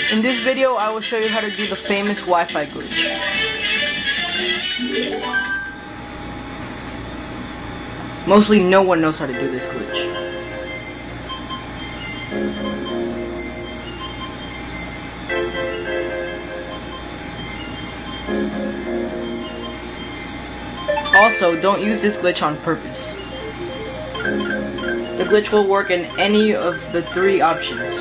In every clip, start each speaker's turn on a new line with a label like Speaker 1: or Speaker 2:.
Speaker 1: In this video, I will show you how to do the famous Wi-Fi glitch. Mostly no one knows how to do this glitch. Also, don't use this glitch on purpose. The glitch will work in any of the 3 options.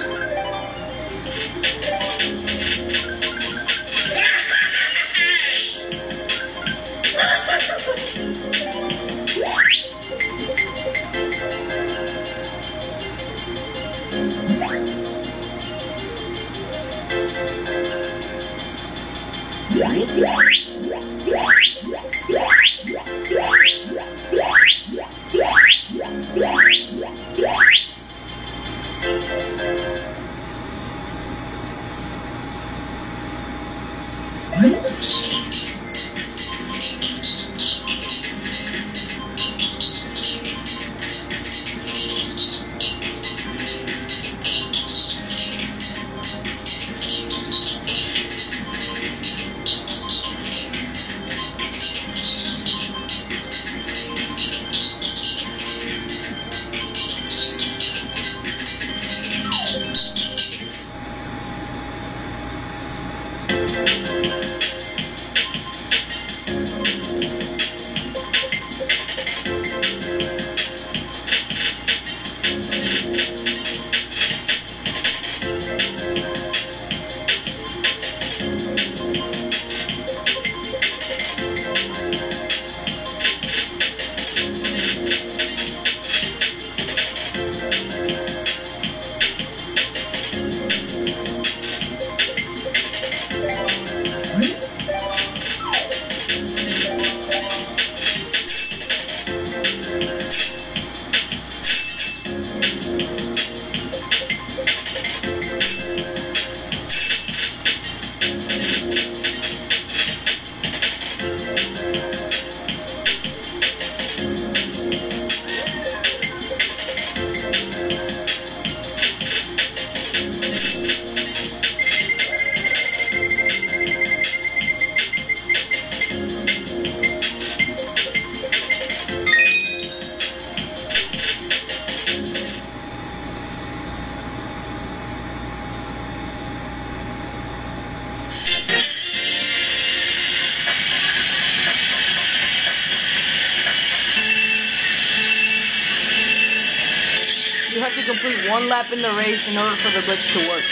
Speaker 1: You have to complete 1 lap in the race in order for the glitch to work.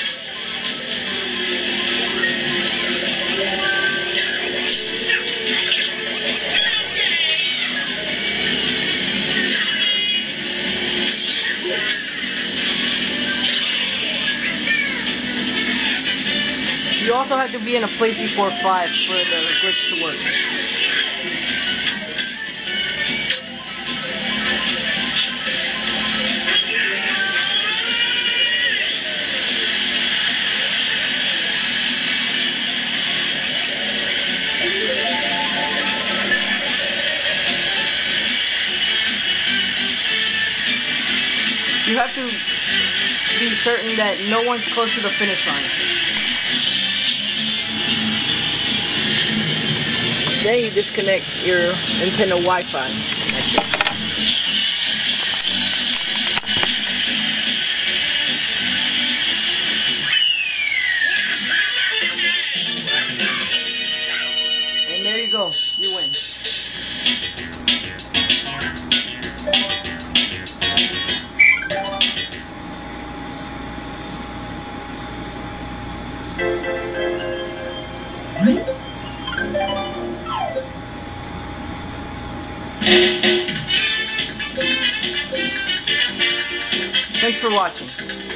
Speaker 1: You also have to be in a place before 5 for the glitch to work. You have to be certain that no one's close to the finish line. Then you disconnect your Nintendo Wi-Fi. That's it. And there you go. You win. Thanks for watching.